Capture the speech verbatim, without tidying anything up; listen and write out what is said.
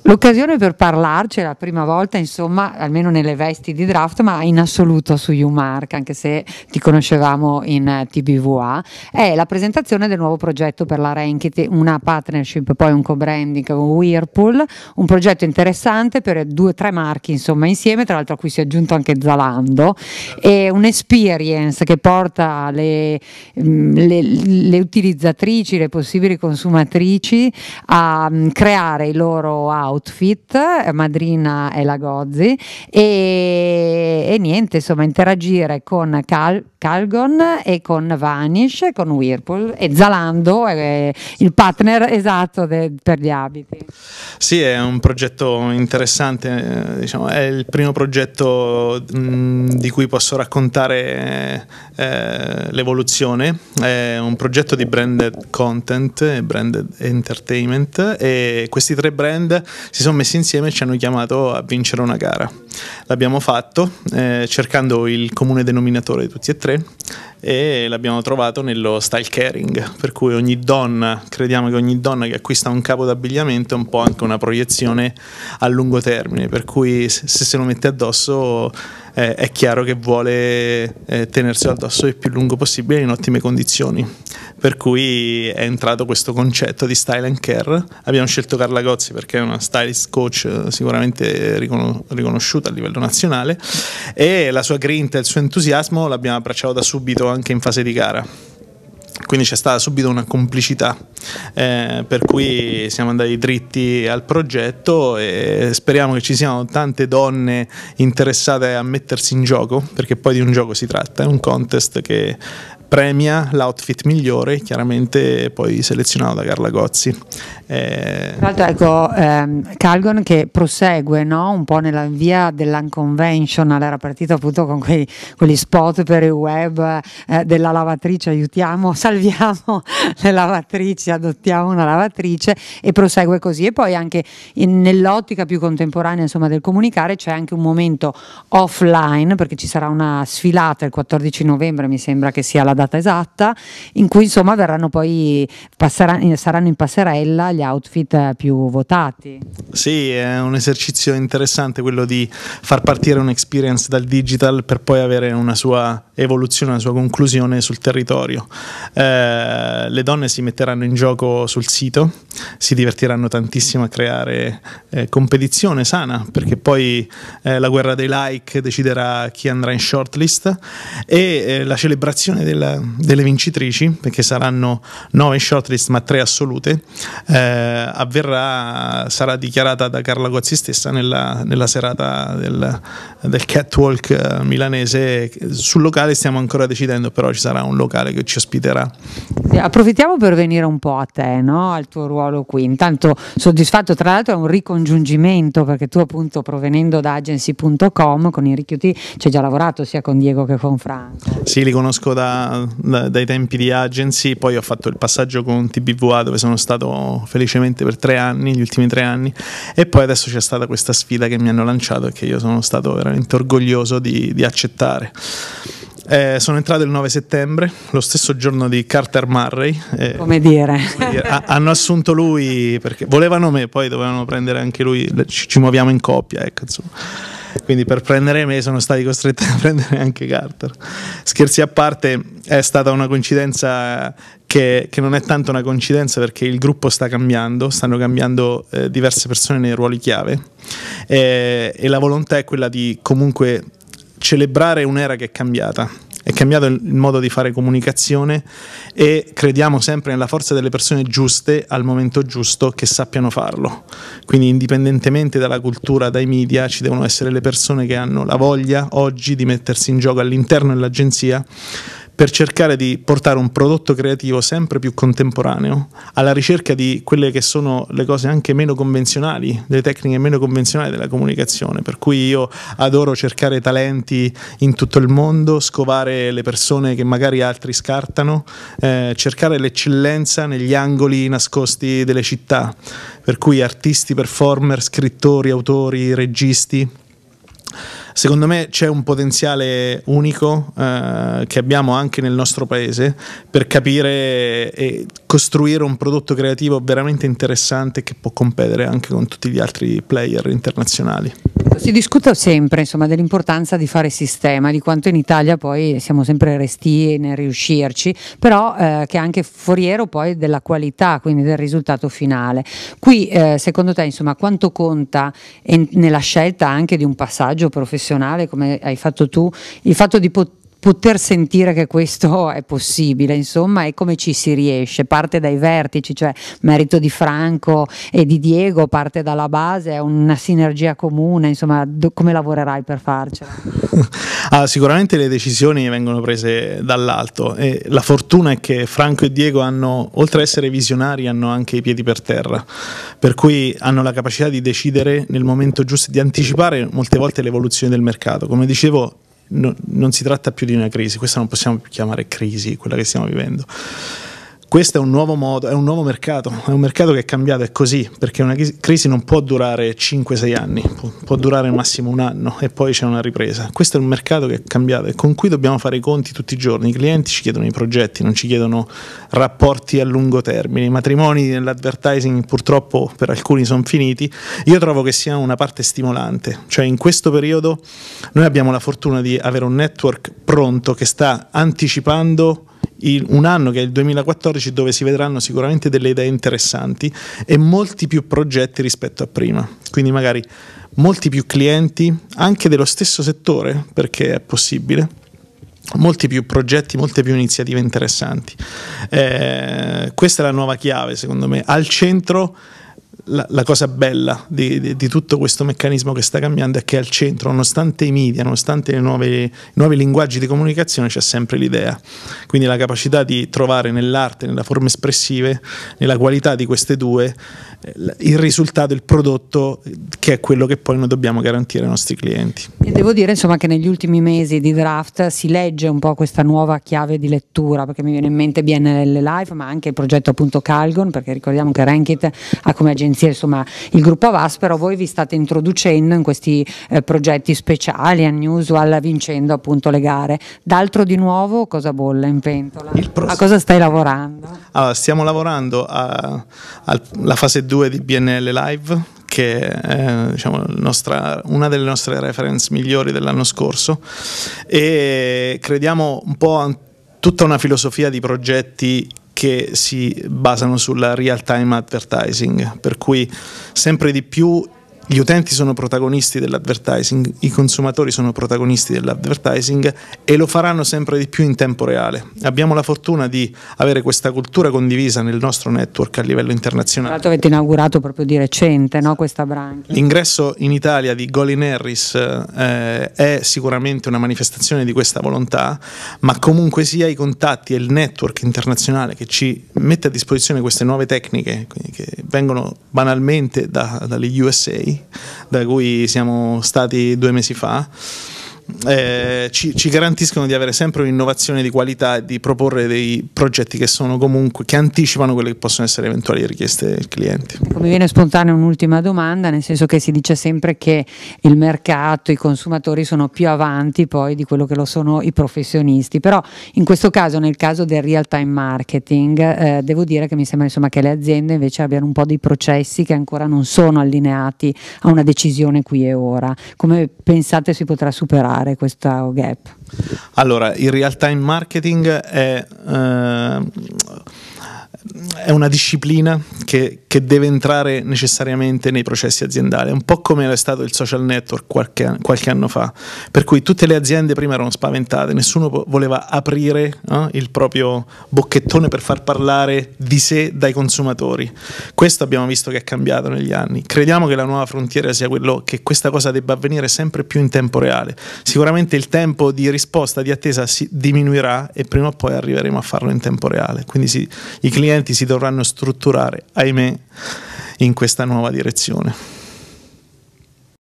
l'occasione per parlarci è la prima volta, insomma, almeno nelle vesti di Draft, ma in assoluto su U-Mark, anche se ti conoscevamo in T B V A, è la presentazione del nuovo progetto per la Renkit, una partnership, poi un co-branding con Whirlpool, un progetto interessante per due o tre marchi, insomma, insieme, tra l'altro a cui si è aggiunto anche Zalando, e un'experience che porta le, le, le utilizzatrici, le possibili consumatrici a creare i loro outfit, Madrina e la Gozzi, e, e niente, insomma, interagire con Cal, Calgon e con Vanish, con Whirlpool e Zalando, è il partner esatto de, per gli abiti. Sì, è un progetto interessante, diciamo, è il primo progetto mh, di cui posso raccontare eh, l'evoluzione. È un progetto di branded content e branded entertainment, e questi tre brand si sono messi insieme e ci hanno chiamato a vincere una gara. L'abbiamo fatto eh, cercando il comune denominatore di tutti e tre, e l'abbiamo trovato nello style caring, per cui ogni donna, crediamo che ogni donna che acquista un capo d'abbigliamento è un po' anche una proiezione a lungo termine, per cui se se lo mette addosso eh, è chiaro che vuole eh, tenerselo addosso il più lungo possibile in ottime condizioni, per cui è entrato questo concetto di style and care. Abbiamo scelto Carla Gozzi perché è una stylist coach eh, sicuramente riconos- riconosciuta a livello nazionale, e la sua grinta e il suo entusiasmo l'abbiamo abbracciato da subito anche in fase di gara, quindi c'è stata subito una complicità, eh, per cui siamo andati dritti al progetto e speriamo che ci siano tante donne interessate a mettersi in gioco, perché poi di un gioco si tratta, è un contest che premia l'outfit migliore, chiaramente poi selezionato da Carla Gozzi. Eh... Tra l'altro, ecco, ehm, Calgon che prosegue, no? Un po' nella via dell'unconventional, era partito appunto con quei, quegli spot per il web eh, della lavatrice, aiutiamo, salviamo le lavatrici, adottiamo una lavatrice, e prosegue così. E poi anche in, nell'ottica più contemporanea, insomma, del comunicare, c'è anche un momento offline, perché ci sarà una sfilata il quattordici novembre, mi sembra che sia la data esatta, in cui insomma verranno poi passeranno, saranno in passerella gli outfit più votati. Sì, è un esercizio interessante quello di far partire un'experience dal digital per poi avere una sua evoluzione, una sua conclusione sul territorio. Eh, le donne si metteranno in gioco sul sito, si divertiranno tantissimo a creare eh, competizione sana, perché poi eh, la guerra dei like deciderà chi andrà in shortlist, e eh, la celebrazione della delle vincitrici, perché saranno nove in shortlist ma tre assolute, eh, avverrà, sarà dichiarata da Carla Gozzi stessa nella, nella serata del, del catwalk milanese. Sul locale stiamo ancora decidendo, però ci sarà un locale che ci ospiterà. Sì, approfittiamo per venire un po' a te, no? Al tuo ruolo qui. Intanto soddisfatto, tra l'altro è un ricongiungimento, perché tu appunto provenendo da agency punto com con i richiuti ci hai già lavorato sia con Diego che con Franco. Sì, li conosco da Da, dai tempi di agency, poi ho fatto il passaggio con T B V A dove sono stato felicemente per tre anni, gli ultimi tre anni, e poi adesso c'è stata questa sfida che mi hanno lanciato e che io sono stato veramente orgoglioso di, di accettare. Eh, sono entrato il nove settembre, lo stesso giorno di Carter Murray. Eh, come dire, come dire ha, hanno assunto lui perché volevano me, poi dovevano prendere anche lui, ci, ci muoviamo in coppia, ecco, insomma. Quindi per prendere me sono stati costretti a prendere anche Carter. Scherzi a parte, è stata una coincidenza che, che non è tanto una coincidenza, perché il gruppo sta cambiando, stanno cambiando eh, diverse persone nei ruoli chiave, eh, e la volontà è quella di comunque celebrare un'era che è cambiata. È cambiato il modo di fare comunicazione, e crediamo sempre nella forza delle persone giuste al momento giusto che sappiano farlo. Quindi indipendentemente dalla cultura, dai media, ci devono essere le persone che hanno la voglia oggi di mettersi in gioco all'interno dell'agenzia per cercare di portare un prodotto creativo sempre più contemporaneo, alla ricerca di quelle che sono le cose anche meno convenzionali, delle tecniche meno convenzionali della comunicazione, per cui io adoro cercare talenti in tutto il mondo, scovare le persone che magari altri scartano, eh, cercare l'eccellenza negli angoli nascosti delle città, per cui artisti, performer, scrittori, autori, registi, Secondo me c'è un potenziale unico eh, che abbiamo anche nel nostro paese per capire e costruire un prodotto creativo veramente interessante che può competere anche con tutti gli altri player internazionali. Si discute sempre, insomma, dell'importanza di fare sistema, di quanto in Italia poi siamo sempre restii nel riuscirci, però eh, che è anche foriero poi della qualità, quindi del risultato finale. Qui eh, secondo te, insomma, quanto conta en- nella scelta anche di un passaggio professionale come hai fatto tu, il fatto di poter poter sentire che questo è possibile, insomma, e come ci si riesce? Parte dai vertici, cioè merito di Franco e di Diego, parte dalla base, è una sinergia comune, insomma, do, come lavorerai per farcela? Ah, sicuramente le decisioni vengono prese dall'alto e la fortuna è che Franco e Diego hanno, oltre ad essere visionari, hanno anche i piedi per terra, per cui hanno la capacità di decidere nel momento giusto, di anticipare molte volte l'evoluzione del mercato. Come dicevo, No, non si tratta più di una crisi, questa non possiamo più chiamare crisi, quella che stiamo vivendo. Questo è un nuovo modo, è un nuovo mercato, è un mercato che è cambiato, è così, perché una crisi non può durare cinque sei anni, può, può durare al massimo un anno e poi c'è una ripresa. Questo è un mercato che è cambiato e con cui dobbiamo fare i conti tutti i giorni. I clienti ci chiedono i progetti, non ci chiedono rapporti a lungo termine. I matrimoni nell'advertising purtroppo per alcuni sono finiti. Io trovo che sia una parte stimolante, cioè in questo periodo noi abbiamo la fortuna di avere un network pronto che sta anticipando un anno che è il duemilaquattordici, dove si vedranno sicuramente delle idee interessanti e molti più progetti rispetto a prima, quindi magari molti più clienti anche dello stesso settore, perché è possibile, molti più progetti, molte più iniziative interessanti. Eh, questa è la nuova chiave, secondo me. Al centro La, la cosa bella di, di, di tutto questo meccanismo che sta cambiando è che al centro, nonostante i media, nonostante i nuovi, nuovi linguaggi di comunicazione, c'è sempre l'idea. Quindi la capacità di trovare nell'arte, nelle forme espressive, nella qualità di queste due, il risultato, il prodotto, che è quello che poi noi dobbiamo garantire ai nostri clienti. E devo dire, insomma, che negli ultimi mesi di Draft si legge un po' questa nuova chiave di lettura, perché mi viene in mente B N L Live, ma anche il progetto appunto Calgon, perché ricordiamo che Rankit ha come agenzia, insomma, il gruppo Avast, però voi vi state introducendo in questi eh, progetti speciali, unusual, vincendo appunto le gare. D'altro di nuovo, cosa bolle in pentola? Pross- a cosa stai lavorando? Allora, stiamo lavorando alla fase due di B N L Live, che è, diciamo, nostra, una delle nostre reference migliori dell'anno scorso, e crediamo un po' a tutta una filosofia di progetti che si basano sulla real time advertising, per cui sempre di più gli utenti sono protagonisti dell'advertising, i consumatori sono protagonisti dell'advertising e lo faranno sempre di più in tempo reale. Abbiamo la fortuna di avere questa cultura condivisa nel nostro network a livello internazionale. Tra l'altro avete inaugurato proprio di recente, no, questa branchia. L'ingresso in Italia di Golin Harris eh, è sicuramente una manifestazione di questa volontà, ma comunque sia i contatti e il network internazionale che ci mette a disposizione queste nuove tecniche che vengono banalmente da, dalle U S A, da cui siamo stati due mesi fa, eh, ci, ci garantiscono di avere sempre un'innovazione di qualità e di proporre dei progetti che sono comunque, che anticipano quelle che possono essere eventuali richieste del cliente. Mi viene spontanea un'ultima domanda, nel senso che si dice sempre che il mercato, i consumatori sono più avanti poi di quello che lo sono i professionisti, però in questo caso, nel caso del real time marketing, eh, devo dire che mi sembra, insomma, che le aziende invece abbiano un po' dei processi che ancora non sono allineati a una decisione qui e ora. Come pensate si potrà superare questo gap? Allora, il real time marketing è, eh, è una disciplina che, che deve entrare necessariamente nei processi aziendali, un po' come era stato il social network qualche, qualche anno fa, per cui tutte le aziende prima erano spaventate, nessuno voleva aprire eh, il proprio bocchettone per far parlare di sé dai consumatori. Questo abbiamo visto che è cambiato negli anni. Crediamo che la nuova frontiera sia quello che questa cosa debba avvenire sempre più in tempo reale. Sicuramente il tempo di risposta, di attesa si diminuirà e prima o poi arriveremo a farlo in tempo reale, quindi si, i clienti si dovranno strutturare, ahimè, in questa nuova direzione.